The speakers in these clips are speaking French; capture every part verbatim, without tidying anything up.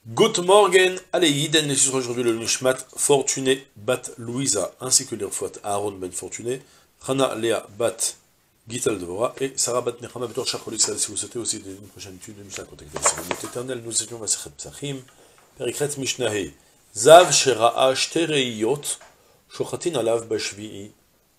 Good morgen, allez, Yiden, et aujourd'hui le Mishmat, Fortuné Bat Louisa, ainsi que les refouates Aaron Ben Fortuné, Hana Léa Bat Gital Devora, et Sarah Bat Nechama Betor Shachol Israël. Si vous souhaitez aussi une prochaine étude de Mishnah, contactez le Seigneur éternel. Nous étions Masechet Psachim, Perikret Mishnahé, Zav Shera'a Shtereyot, Shochatin Alav Bashvi'i,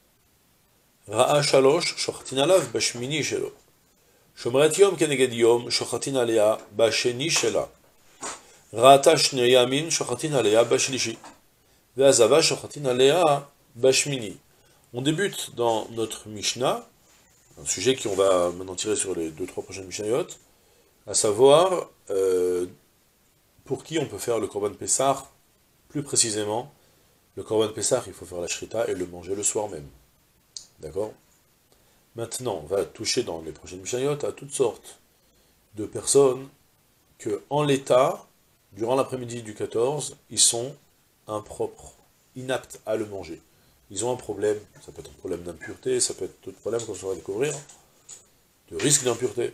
Ra'a Shalosh, Shochatin Alav Bashmini Shelo, Shomret Yom Keneged Yom, Shochatin Alea Basheni Shela. Ra'ata shne yamin shochatin alea bashlishi. Ve'azava shochatin alea bashmini. On débute dans notre Mishnah, un sujet qu'on va maintenant tirer sur les deux trois prochaines Mishnayot, à savoir euh, pour qui on peut faire le Korban Pessah, plus précisément, le Korban Pessah, il faut faire la shrita et le manger le soir même. D'accord? Maintenant, on va toucher dans les prochaines Mishnayot à toutes sortes de personnes que, en l'état, durant l'après-midi du quatorze, ils sont impropres, inaptes à le manger. Ils ont un problème, ça peut être un problème d'impureté, ça peut être d'autres problèmes qu'on va découvrir, de risque d'impureté.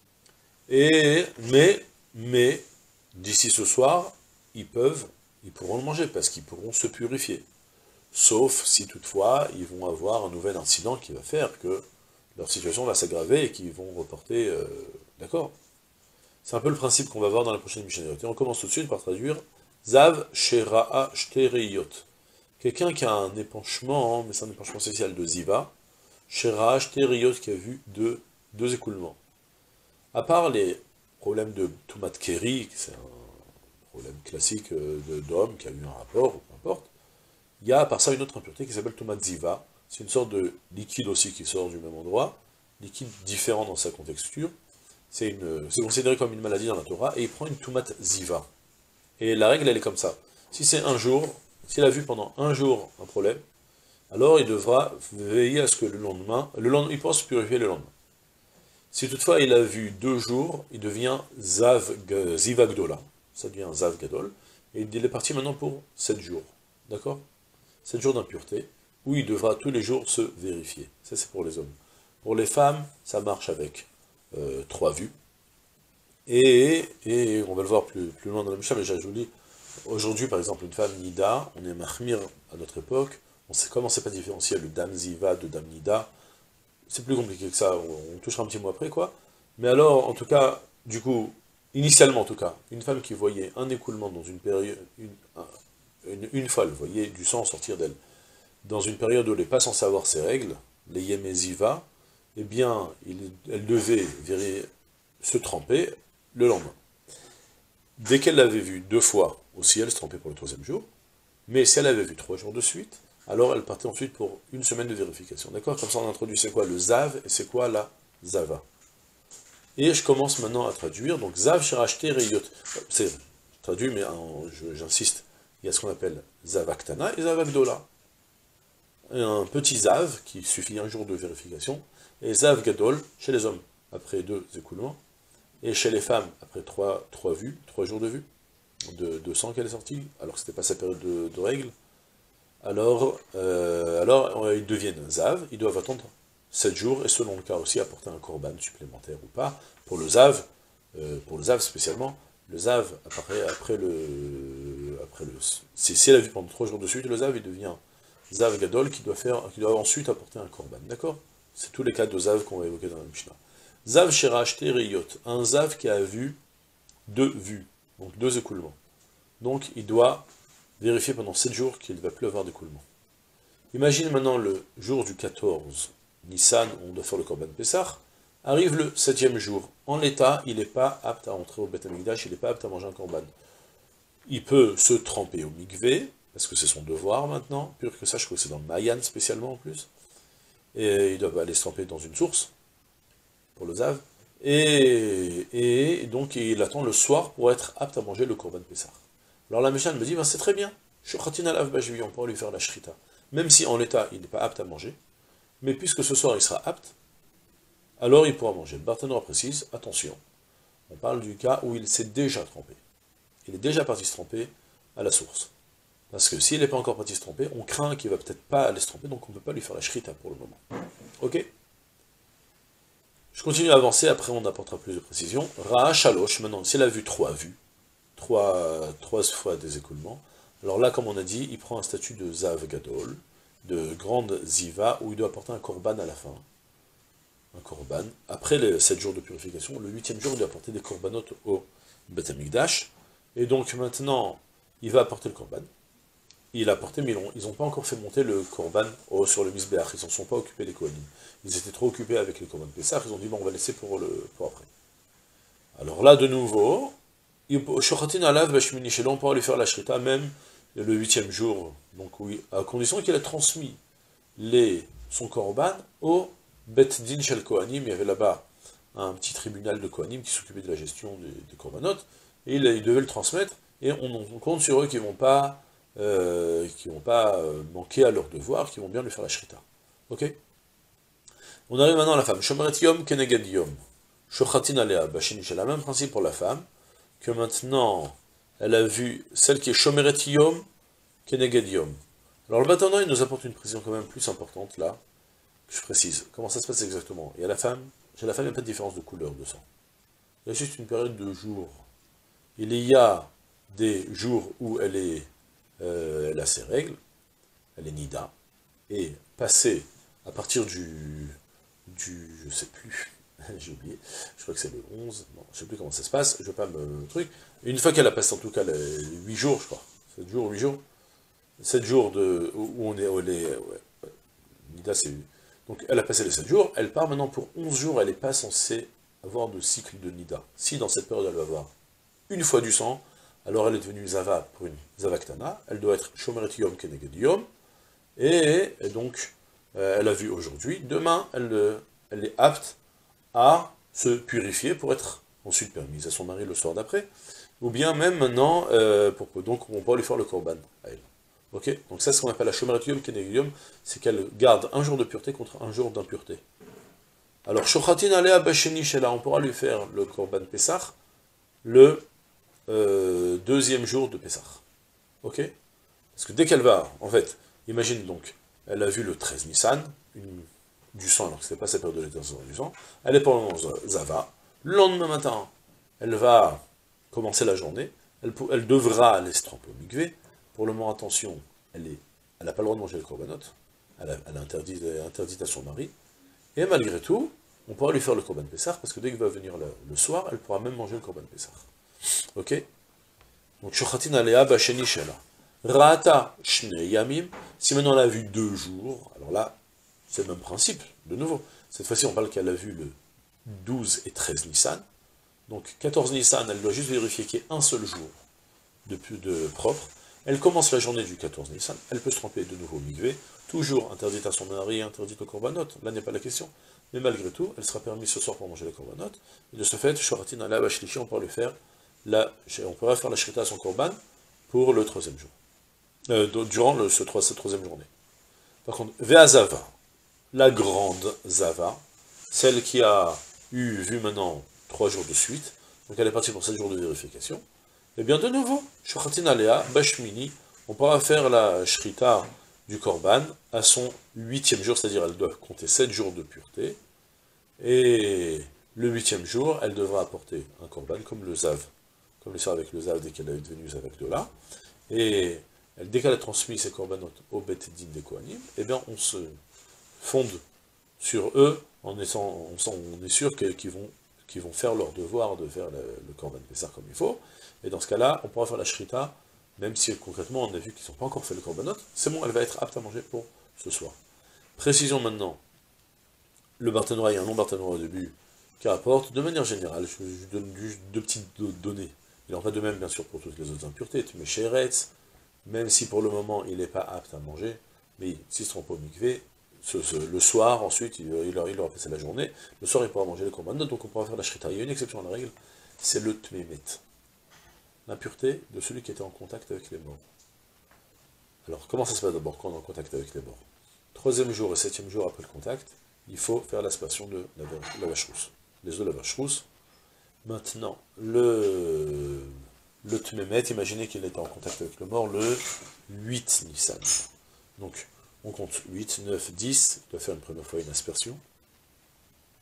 Et, mais, mais, d'ici ce soir, ils peuvent, ils pourront le manger, parce qu'ils pourront se purifier. Sauf si toutefois, ils vont avoir un nouvel incident qui va faire que leur situation va s'aggraver et qu'ils vont reporter, euh, d'accord ? C'est un peu le principe qu'on va voir dans la prochaine Mishnayot. Et on commence tout de suite par traduire Zav Shera'a Shtereyot. Quelqu'un qui a un épanchement, mais c'est un épanchement spécial de Ziva, Shera'a Shtereyot, qui a vu deux, deux écoulements. À part les problèmes de Tumat Keri, c'est un problème classique d'homme qui a eu un rapport, ou peu importe, il y a à part ça une autre impureté qui s'appelle Tumat Ziva. C'est une sorte de liquide aussi qui sort du même endroit, liquide différent dans sa contexture. C'est considéré comme une maladie dans la Torah, et il prend une Tumat Ziva. Et la règle, elle est comme ça. Si c'est un jour, s'il a vu pendant un jour un problème, alors il devra veiller à ce que le lendemain, le lendemain, il pourra se purifier le lendemain. Si toutefois il a vu deux jours, il devient Zav, Ziva Gdola, ça devient Zav Gadol, et il est parti maintenant pour sept jours. D'accord? sept jours d'impureté, où il devra tous les jours se vérifier. Ça, c'est pour les hommes. Pour les femmes, ça marche avec Euh, trois vues, et, et on va le voir plus, plus loin dans la Mishnah, mais je vous dis, aujourd'hui par exemple, une femme Nida, on est Mahmir à notre époque, on sait comment c'est pas différencier le Dam Ziva de Dam Nida, c'est plus compliqué que ça, on, on touchera un petit mot après, quoi, mais alors, en tout cas, du coup, initialement en tout cas, une femme qui voyait un écoulement dans une période, une, une, une fois, elle voyait du sang sortir d'elle, dans une période où elle n'est pas censée avoir ses règles, les Yemé Ziva, eh bien, il, elle devait se tremper le lendemain. Dès qu'elle l'avait vu deux fois, aussi elle se trempait pour le troisième jour, mais si elle avait vu trois jours de suite, alors elle partait ensuite pour une semaine de vérification. D'accord? Comme ça on introduit c'est quoi le Zav et c'est quoi la Zava. Et je commence maintenant à traduire, donc Zav Sherachte Reyot. C'est traduit, mais j'insiste, il y a ce qu'on appelle Zavaktana et Zavakdola. Un petit Zav, qui suffit un jour de vérification, et Zav Gadol, chez les hommes, après deux écoulements, et chez les femmes, après trois, trois vues, trois jours de vue, de, de sang qu'elle est sortie, alors que c'était pas sa période de, de règles, alors, euh, alors euh, ils deviennent Zav, ils doivent attendre sept jours, et selon le cas aussi, apporter un korban supplémentaire ou pas, pour le Zav, euh, pour le Zav spécialement, le Zav, après, après le... Après le si, si elle a vu pendant trois jours de suite, le Zav, il devient Zav Gadol, qui doit, faire, qui doit ensuite apporter un korban, d'accord? C'est tous les cas de Zav qu'on va évoquer dans la Mishnah. Zav Shera'a Shtereyot, un Zav qui a vu deux vues, donc deux écoulements. Donc il doit vérifier pendant sept jours qu'il ne va plus avoir d'écoulement. Imagine maintenant le jour du quatorze Nissan, où on doit faire le Korban Pessah, arrive le septième jour. En l'état, il n'est pas apte à entrer au Beth Amikdash, il n'est pas apte à manger un Korban. Il peut se tremper au mikvé, parce que c'est son devoir maintenant, pur que ça, je crois que c'est dans le Mayan spécialement en plus, et ils doivent aller se tremper dans une source, pour le Zav, et, et donc il attend le soir pour être apte à manger le Korban Pessah. Alors la Mishnah me dit, ben, c'est très bien, Shochatin alav bashvi, on pourra lui faire la shrita, même si en l'état il n'est pas apte à manger, mais puisque ce soir il sera apte, alors il pourra manger. Le Barthénora précise, attention, on parle du cas où il s'est déjà trempé, il est déjà parti se tremper à la source. Parce que s'il n'est pas encore parti se tromper, on craint qu'il ne va peut-être pas aller se tromper, donc on ne peut pas lui faire la shrita pour le moment. Ok? Je continue à avancer, après on apportera plus de précision. Ra'a Shalosh, maintenant, s'il a vu trois vues, trois, trois fois des écoulements. Alors là, comme on a dit, il prend un statut de Zav Gadol, de grande Ziva, où il doit apporter un korban à la fin. Un korban. Après les sept jours de purification, le huitième jour, il doit apporter des korbanotes au Beth Amikdash. Et donc maintenant, il va apporter le korban. Il a apporté, mais ils n'ont pas encore fait monter le korban au, sur le Mizbeach. Ils n'en sont pas occupés, les Kohanim. Ils étaient trop occupés avec les korban Pessah. Ils ont dit, bon, on va laisser pour, le, pour après. Alors là, de nouveau, Shochatin Alav Bashmini Shelon, on pourra lui faire la shrita, même le huitième jour, donc oui, à condition qu'il ait transmis les, son korban au Bet Din Shel Kohanim. Il y avait là-bas un petit tribunal de Kohanim qui s'occupait de la gestion des, des korbanot, et il, il devait le transmettre, et on, on compte sur eux qui ne vont pas, euh, qui vont pas euh, manquer à leur devoir, qui vont bien lui faire la shrita. Ok. On arrive maintenant à la femme. Shomeret Yom Keneged Yom. Shochatin Alea Bashini Shel, le même principe pour la femme, que maintenant, elle a vu celle qui est Shomeret Yom, Keneged Yom. Alors le bâtonnant, il nous apporte une précision quand même plus importante, là, que je précise. Comment ça se passe exactement? Il y a la femme, chez la femme, il n'y a pas de différence de couleur de sang. Il y a juste une période de jours. Il y a des jours où elle, est, euh, elle a ses règles, elle est Nida, et passé à partir du, du je sais plus, j'ai oublié, je crois que c'est le onze, non, je sais plus comment ça se passe, je veux pas me... truc. Une fois qu'elle a passé en tout cas les huit jours, je crois, sept jours, huit jours, sept jours de, où on est, où elle est, ouais, ouais, Nida c'est... Donc elle a passé les sept jours, elle part maintenant pour onze jours, elle n'est pas censée avoir de cycle de Nida. Si dans cette période elle va avoir une fois du sang, alors elle est devenue Zava pour une Zavaktana, elle doit être Shomeret Yom Keneged Yom, et, et donc euh, elle a vu aujourd'hui, demain elle, elle est apte à se purifier pour être ensuite permise à son mari le soir d'après, ou bien même maintenant, euh, pour, donc on peut lui faire le korban à elle. Ok. Donc ça, c'est ce qu'on appelle la Shomeret Yom Keneged Yom, c'est qu'elle garde un jour de pureté contre un jour d'impureté. Alors, Shochatin Alea Basheni Shela, on pourra lui faire le korban Pessah le euh, deuxième jour de Pessah. Ok. Parce que dès qu'elle va, en fait, imagine donc, elle a vu le treize Nissan, une, du sang, alors que ce n'était pas sa période de l'éternel du sang, elle est pendant Zava, le lendemain matin, elle va commencer la journée, elle, elle devra aller se tremper au mikvé. Pour le moment, attention, elle n'a elle pas le droit de manger le korbanot, elle, a, elle est interdite, interdite à son mari, et malgré tout, on pourra lui faire le korban Pessah, parce que dès qu'il va venir le, le soir, elle pourra même manger le korban Pessah. Ok. Donc, Shochatin Alea Basheni Shela. Rata Shne Yamim, si maintenant elle a vu deux jours, alors là, c'est le même principe, de nouveau. Cette fois-ci, on parle qu'elle a vu le douze et treize Nissan. Donc, quatorze Nissan, elle doit juste vérifier qu'il y ait un seul jour de, de propre. Elle commence la journée du quatorze Nissan, elle peut se tremper de nouveau au mikvé, toujours interdite à son mari, interdite au korbanot, là n'est pas la question, mais malgré tout, elle sera permise ce soir pour manger les korbanot, et de ce fait, Shochatin Alea Bashlishi, on pourra lui faire la, on pourra faire la shrita à son korban pour le troisième jour, euh, durant le, ce, cette troisième journée. Par contre, Ve'azava, la grande Zava, celle qui a eu, vu maintenant, trois jours de suite, donc elle est partie pour sept jours de vérification, et bien de nouveau, Shochatin Alea Bashmini, on pourra faire la shrita du korban à son huitième jour, c'est-à-dire elle doit compter sept jours de pureté, et le huitième jour, elle devra apporter un korban comme le zav, comme le sert avec le zav dès qu'elle est devenue zavakdola, et elle, dès qu'elle a transmis ses korbanot au Bet Din des Kohanim, eh bien on se fonde sur eux, en étant, on est sûr qu'ils vont, qu'ils vont faire leur devoir de faire le, le korban Pessah comme il faut, et dans ce cas-là, on pourra faire la shrita, même si concrètement on a vu qu'ils n'ont pas encore fait le korbanot, c'est bon, elle va être apte à manger pour ce soir. Précisons maintenant, le barthénois et un non-barthénois au début, qui rapporte, de manière générale, je, je donne juste deux petites données, il en va de même bien sûr pour toutes les autres impuretés, tu mets Sheretz, même si pour le moment il n'est pas apte à manger, mais s'il se trompe au mikvé, ce, ce, le soir ensuite, il, il, aura, il aura passé la journée, le soir il pourra manger le korbanot, donc on pourra faire la shrita. Il y a une exception à la règle, c'est le tmémet, l'impureté de celui qui était en contact avec les morts. Alors, comment ça se passe d'abord quand on est en contact avec les morts? Troisième jour et septième jour après le contact, il faut faire l'aspersion de la, la vache-rousse, les œufs de la vache-rousse. Maintenant, le, le tmémet, imaginez qu'il était en contact avec le mort le huit Nissan. Donc, on compte huit, neuf, dix, il doit faire une première fois une aspersion.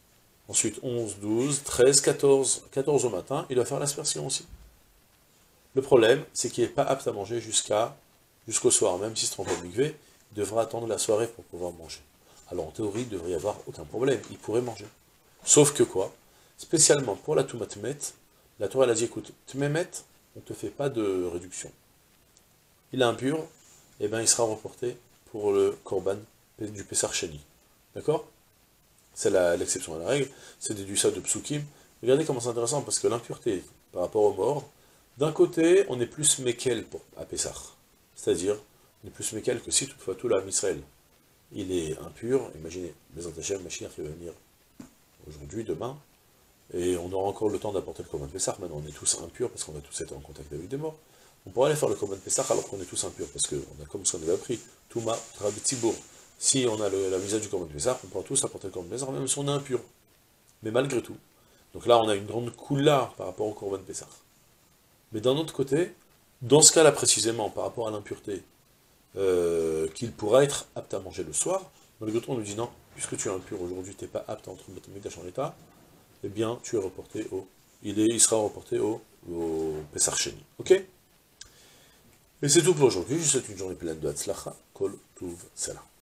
Ensuite, onze, douze, treize, quatorze, quatorze au matin, il doit faire l'aspersion aussi. Le problème, c'est qu'il n'est pas apte à manger jusqu'à jusqu'au soir, même s'il se trompe au mikvé, il devra attendre la soirée pour pouvoir manger. Alors en théorie, il ne devrait y avoir aucun problème, il pourrait manger. Sauf que quoi? Spécialement pour la Toumat Tmet, la Torah elle a dit, écoute, Tmemet, on ne te fait pas de réduction. Il est impur, et bien il sera reporté pour le Korban du Pessar Sheni. D'accord? C'est l'exception à la règle, c'est déduit ça de Psukim. Regardez comment c'est intéressant, parce que l'impureté par rapport aux morts, d'un côté, on est plus Mekel pour, à Pessar. C'est-à-dire, on est plus Mekel que si toutefois tout l'âme Israël, il est impur. Imaginez, Bezat Hashem, Mashiach qui va venir aujourd'hui, demain, et on aura encore le temps d'apporter le Korban Pessah. Maintenant, on est tous impurs parce qu'on va tous être en contact avec des morts. On pourrait aller faire le Korban Pessah alors qu'on est tous impurs, parce qu'on a comme ce qu'on avait appris, Touma, Trabi Tzibour. Si on a le, la misère du Korban Pessah, on pourra tous apporter le Korban Pessah, même si on est impur. Mais malgré tout. Donc là, on a une grande couleur par rapport au Korban Pessah. Mais d'un autre côté, dans ce cas-là précisément, par rapport à l'impureté, euh, qu'il pourra être apte à manger le soir, malgré tout, on nous dit non, puisque tu es impur aujourd'hui, tu n'es pas apte à entrer en l'état, eh bien, tu es reporté au, il, est, il sera reporté au, au Pessar Sheni. Ok? Et c'est tout pour aujourd'hui. Je vous souhaite une journée pleine de Hatzlacha, Kol Tuv Salah.